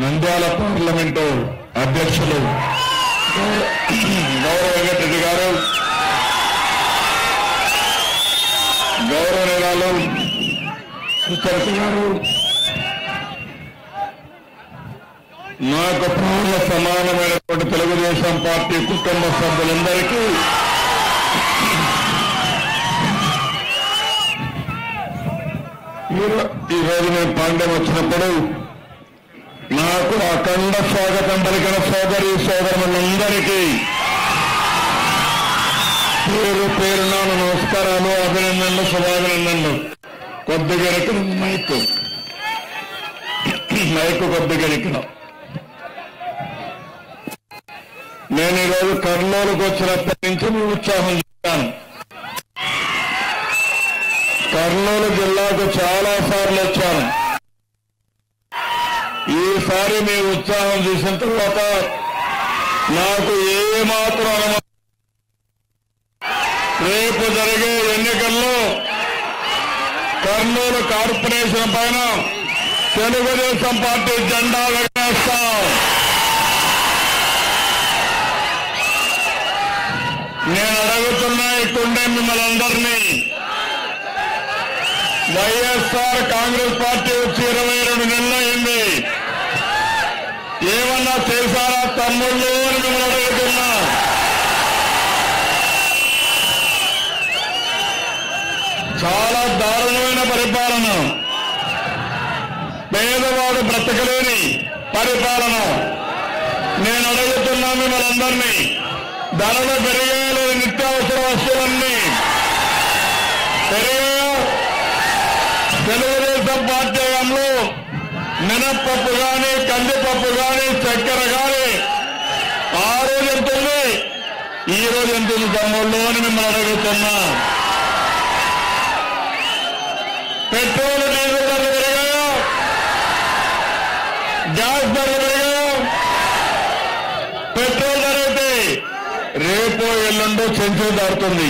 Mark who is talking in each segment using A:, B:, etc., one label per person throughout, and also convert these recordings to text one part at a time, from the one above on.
A: Nandyal parliament అధ్యక్షులు గౌరవ వెంకటరెడ్డి గారు, గౌరవనీయురాలు సుచరిత గారు, నాకు ప్రాణ సమానమైనటువంటి తెలుగుదేశం పార్టీ కుటుంబ సభ్యులందరికీ ఈరోజు నేను పాండ్యం వచ్చినప్పుడు నాకు అఖండ స్వాగతం పలికిన సోదరి సోదరులందరికీ పేరు పేరున నమస్కారాలు, అభినందనలు, శుభాభినందనలు. కొద్దిగా మైకు కొద్దిగా నేను ఈరోజు కర్నూలుకు వచ్చినప్పటి నుంచి మీ ఉత్సాహం చూశాను. కర్నూలు జిల్లాకు చాలా సార్లు వచ్చాను. ఈసారి మీ ఉత్సాహం చూసిన తర్వాత నాకు ఏమాత్రం అనుమానం, రేపు జరిగే ఎన్నికల్లో కర్నూలు కార్పొరేషన్ పైన తెలుగుదేశం పార్టీ జెండా ఎగరేస్తాం. నేను అడుగుతున్నా ఇక్కడే మిమ్మల్ని అందరినీ, వైఎస్ఆర్ కాంగ్రెస్ పార్టీ వచ్చి 22 నెలలు అయింది, ఏమన్నా చేశారా తమ్ముళ్ళు అని మిమ్మల్ని అడుగుతున్నా. చాలా దారుణమైన పరిపాలన, పేదవాడు బ్రతకలేని పరిపాలన. నేను అడుగుతున్నా మిమ్మల్ని అందరినీ, ధరలు పెరిగాయో, నిత్యావసర వస్తువులన్నీ పెరిగాయో. తెలుగుదేశం పార్టీ హయాంలో మినప్పప్పు కానీ, కందిపప్పు కానీ, చక్కెర కానీ ఆ రోజు ఎంతుంది, ఈ రోజు ఎంతుంది తమ్ముళ్ళు అని మిమ్మల్ని అడుగుతున్నా. పెట్రోల్ డీజిల్ ధరలు పెరిగాయో, గ్యాస్ ధరలు పెరిగాయో. పెట్రోల్ ధర అయితే రేపో ఎల్లుండో చెంచు దాడుతుంది.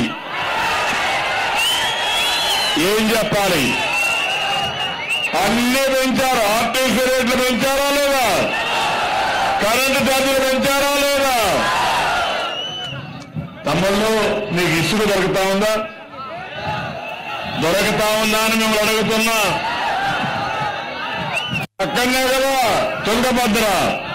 A: ఏం చెప్పాలి? అన్ని పెంచారు. ఆర్టీసీ రేట్లు పెంచారా లేదా? కరెంటు ఛార్జీలు పెంచారా లేదా? తమ్ముళ్ళు మీకు ఇసుక దొరుకుతా ఉందా? దొరుకుతా ఉందా అని మిమ్మల్ని అడుగుతున్నా. పక్కనే కదా తుంగభద్ర.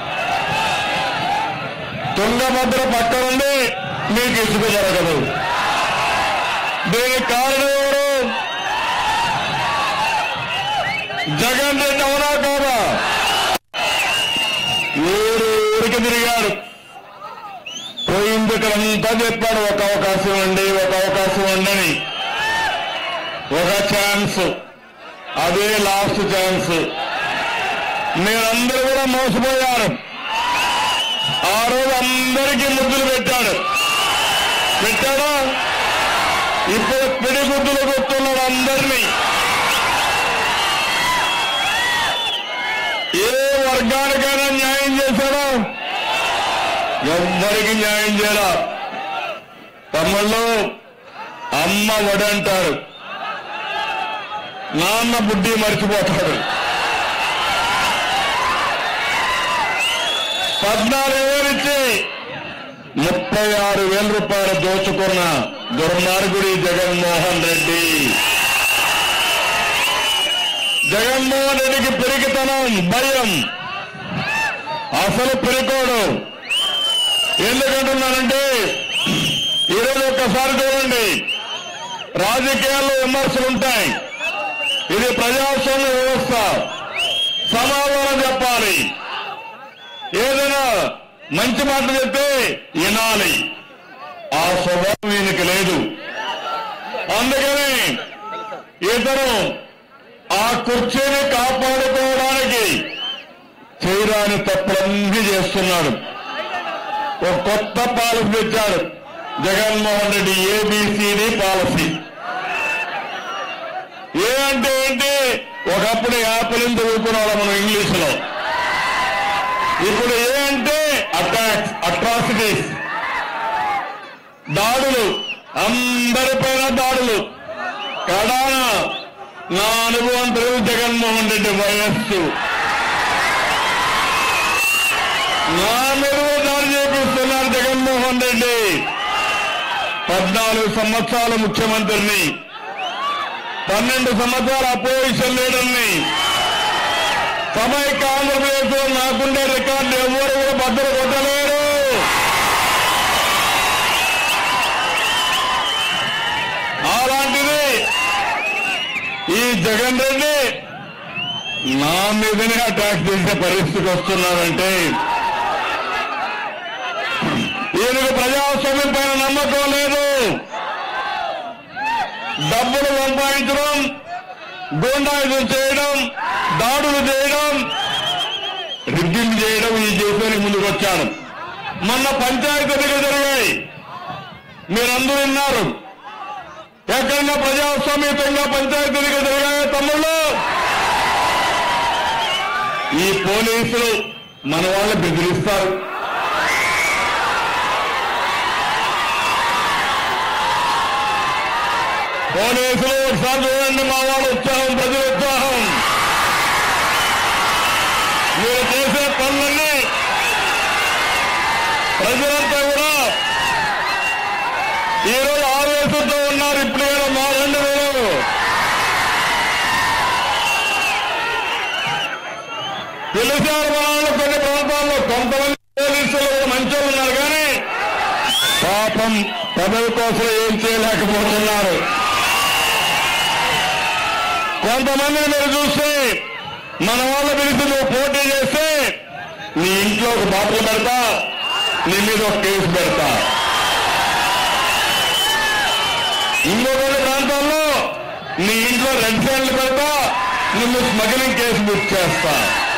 A: తుంగభద్ర పక్క నుండి మీకు ఇసుక దొరకదు. దీనికి కారణం ఎవరు? జగన్ రెడ్డి. అవునా కాదా? ఊరికి తిరిగాడు, పోయింది ఇక్కడంతా చెప్పాడు, ఒక అవకాశం అండి, ఒక అవకాశం అండి, ఒక ఛాన్స్, అదే లాస్ట్ ఛాన్స్. మీరందరూ కూడా మోసపోయారు. ఆ రోజు అందరికీ ముద్దులు పెట్టాడా? ఇప్పుడు పిడిగుద్దులు కొట్టున్నాడు అందరినీ. ఏ వర్గానికైనా న్యాయం చేశాడా? ఎవ్వరికి న్యాయం చేయరా. తమ్ముళ్ళు అమ్మ ఒడి అంటారు, నాన్న బుద్ధి మర్చిపోతాడు. 14,000 ఇచ్చి 36,000 రూపాయలు దోచుకున్న దుర్మార్గుడి జగన్మోహన్ రెడ్డి. జగన్మోహన్ రెడ్డికి పిరికితనం, భయం, అసలు పిరికోడు. ఎందుకంటున్నానంటే ఈరోజు ఒక్కసారి చూడండి, రాజకీయాల్లో విమర్శలుంటాయి. ఇది ప్రజాస్వామ్య వ్యవస్థ, సమాధానం చెప్పాలి. ఏదైనా మంచి మాటలు చెప్తే వినాలి. ఆ స్వభావం ఈయనకి లేదు. అందుకని ఇతను ఆ కుర్చీని కాపాడుకోవడానికి చేయరాని తప్పులన్నీ చేస్తున్నాడు. ఒక కొత్త పాలసీ తెచ్చాడు Jaganmohan Reddy, A B C D policy. A అంటే ఏంటి? ఒకప్పుడు యాపిల్ చదువుకున్నాడు మనం ఇంగ్లీష్లో. ఇప్పుడు ఏ అంటే అటాక్స్, అట్రాసిటీస్, దాడులు, అందరిపైన దాడులు. కడాన నా అనుభవం తెలుగు జగన్మోహన్ రెడ్డి వయస్సు నా మీద దాడి చేపిస్తున్నారు జగన్మోహన్ రెడ్డి. 14 సంవత్సరాల ముఖ్యమంత్రిని, 12 సంవత్సరాల అపోజిషన్ లీడర్ని, సమైక్య ఆంధ్రప్రదేశ్ లో నాకుండే రికార్డు ఎవరు కూడా బద్దలు కొట్టలేరు. అలాంటిది ఈ జగన్ రెడ్డి నా మీదనే అటాక్ చేసే పరిస్థితికి వస్తున్నారంటే ఈయనకు ప్రజాస్వామ్యం పైన నమ్మకం లేదు. డబ్బులు సంపాదించడం, గూండాయిజం చేయడం, దాడులు చేయడం, రిగ్గింగ్ చేయడం ఈ చేసేందుకు ముందుకు వచ్చాడు. మొన్న పంచాయతీ ఎన్నికలు జరిగాయి, మీరందరూ విన్నారు. ఎక్కడన్నా ప్రజాస్వామ్యంగా పంచాయతీ ఎన్నికలు జరిగాయో తమ్ముళ్ళు? ఈ పోలీసులు మన వాళ్ళు బెదిరిస్తారు. పోలీసులు ఒకసారి చూడండి, మా వాళ్ళ ఉత్సాహం, ప్రజల ఉత్సాహం. మీరు చేసే పనులన్నీ ప్రజలంతా కూడా ఈరోజు ఆవేశంతో ఉన్నారు. ఇప్పుడు మారండి మీరు. తెలిసారు మన వాళ్ళు కొన్ని ప్రాంతాల్లో కొంతమంది పోలీసులు మంచిగా ఉన్నారు, కానీ పాపం పదవి కోసం ఏం చేయలేకపోతున్నారు. కొంతమందిని మీరు చూస్తే మన వాళ్ళ పిలిచి నువ్వు పోటీ చేస్తే నీ ఇంట్లో ఒక బాటలు పెడతా, నీ మీద ఒక కేసు పెడతా. ఇంకో కొన్ని ప్రాంతాల్లో నీ ఇంట్లో రెడ్ హ్యాండ్లు పెడతా, నిన్ను స్మగ్లింగ్ కేసు బుక్ చేస్తా.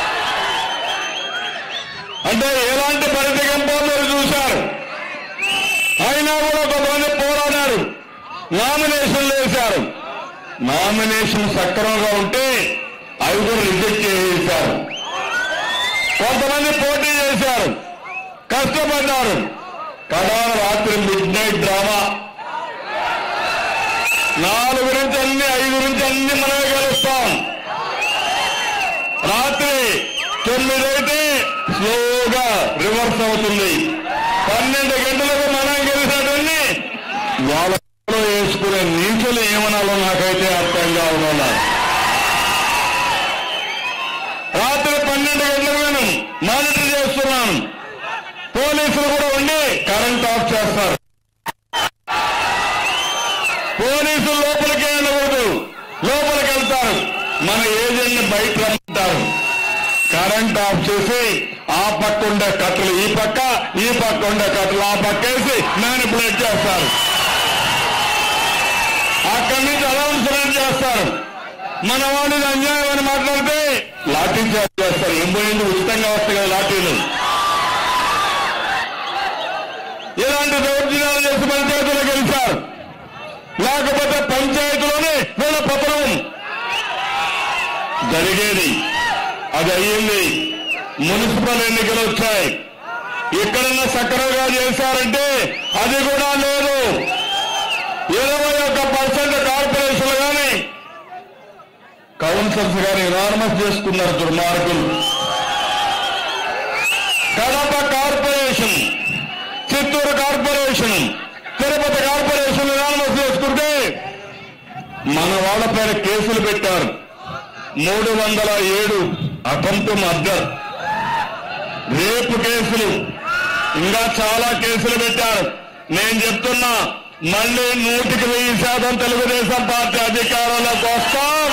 A: అంటే ఎలాంటి పరిధికంపో మీరు చూశారు. అయినా కూడా కొంతమంది పోరాడారు, నామినేషన్లు వేశారు. నామినేషన్ సక్రమంగా ఉంటే అవి కూడా రిజెక్ట్ చేశారు. కొంతమంది పోటీ చేశారు, కష్టపడ్డారు. కడాన రాత్రి మిడ్ నైట్ డ్రామా, 4 నుంచి అన్ని 5 నుంచి అన్ని మనమే గెలుస్తాం. రాత్రి 9 అయితే స్లోగా రివర్స్ అవుతుంది. 12 గంటలకు మనం గెలిచినటువంటి వాళ్ళ వేసుకునే నీచులు ఏమనాలో నాకైతే అర్థం కావాలన్నా. రాత్రి 12 గంటలకు నేను మానిటర్ చేస్తున్నాను. పోలీసులు కూడా ఉండి కరెంట్ ఆఫ్ చేస్తారు. పోలీసులు లోపలికి వెళ్ళకూడదు, లోపలికి వెళ్తారు. మన ఏజెంట్ని బయట రమ్మంటారు. కరెంట్ ఆఫ్ చేసి ఆ పక్క ఉండే కట్టలు ఈ పక్క, ఈ పక్క ఉండే కట్టలు ఆ పక్క వేసి మ్యానిపులేట్ చేస్తారు. అక్కడి నుంచి అనౌన్స్మెంట్ చేస్తారు. మన వాళ్ళని అన్యాయం అని మాట్లాడితే లాఠీ చార్జ్ చేస్తారు. ఎంబోయింది ఉచితంగా వస్తాయి కదా లాఠీలు. ఇలాంటి దౌర్జన్యాలు చేసి పంచాయతీలో గెలిచారు. లేకపోతే పంచాయతీలోనే వీళ్ళ పత్రం జరిగేది. అది అయ్యింది. మున్సిపల్ ఎన్నికలు వచ్చాయి. ఎక్కడన్నా సక్రమంగా చేశారంటే అది కూడా లేదు. 21% కార్పొరేషన్లు కానీ కౌన్సిల్స్ కానీ ఎనార్మస్ చేసుకున్నారు దుర్మార్గులు. Kadapa corporation, Chittoor corporation, Tirupati corporation enormous చేసుకుంటే మన వాళ్ళ పైన కేసులు పెట్టారు. 307 అటెంప్ట్ మర్డర్, రేపు కేసులు, ఇంకా చాలా కేసులు పెట్టారు. నేను చెప్తున్నా, మళ్ళీ 100% తెలుగుదేశం పార్టీ అధికారంలోకి వస్తాం.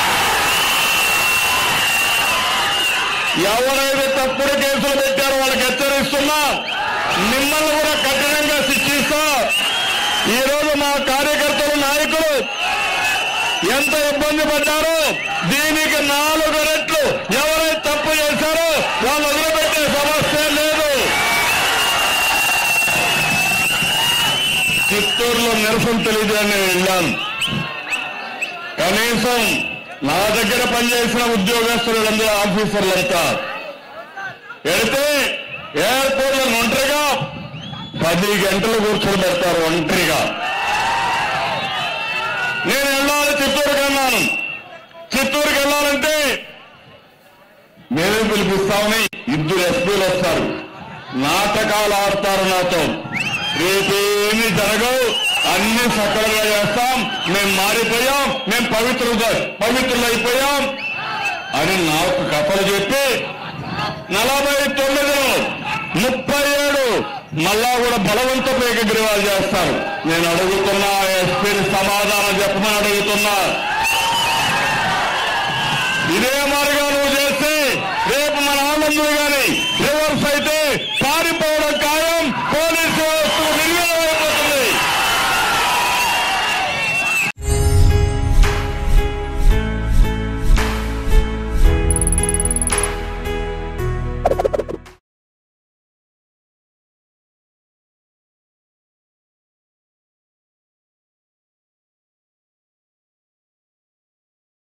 A: ఎవరైతే తప్పుడు కేసులు పెట్టారో వాళ్ళకి హెచ్చరిస్తున్నా, మిమ్మల్ని కూడా కఠినంగా శిక్షిస్తా. ఈరోజు మా కార్యకర్తలు, నాయకులు ఎంత ఇబ్బంది పడ్డారో దీనికి 4 రెట్లు ఎవరైతే తప్పు చేశారో వాళ్ళు వదిలిపెట్టే సమస్య లేదు. చిత్తూరులో నిరసన తెలియజేయని వెళ్ళాను. కనీసం నా దగ్గర పనిచేసిన ఉద్యోగస్తులందరూ, ఆఫీసర్లంతా వెళితే ఎయిర్పోర్ట్ లో ఒంటరిగా 10 గంటలు కూర్చొని పెడతారు. ఒంటరిగా నేను వెళ్ళాలి, చిత్తూరుకి వెళ్ళాను. చిత్తూరుకి వెళ్ళాలంటే మేమే పిలిపిస్తామని 2 ఎస్పీలు వస్తారు. నాటకాలు ఆడతారు నాతో. రేపేమీ జరగవు, అన్ని సకలంగా చేస్తాం, మేము మారిపోయాం, మేము పవిత్రులైపోయాం అని నాకు కథలు చెప్పి 49లో 37 మళ్ళా కూడా బలవంతపు ఏకగ్రీవాలు చేస్తారు. నేను అడుగుతున్నా, ఎస్పీని సమాధానం చెప్పమని అడుగుతున్నా. ఇదే